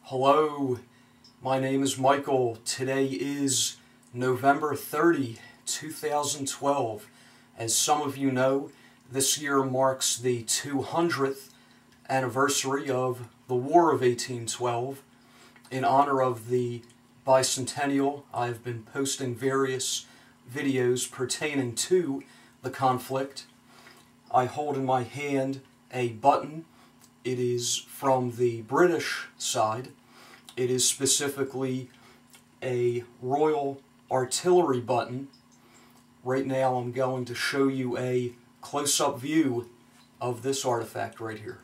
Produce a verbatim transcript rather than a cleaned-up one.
Hello, my name is Michael. Today is November thirtieth, two thousand twelve. As some of you know, this year marks the two hundredth anniversary of the War of eighteen twelve. In honor of the Bicentennial, I've been posting various videos pertaining to the conflict. I hold in my hand a button. It is from the British side. It is specifically a Royal Artillery button. Right now I'm going to show you a close-up view of this artifact right here.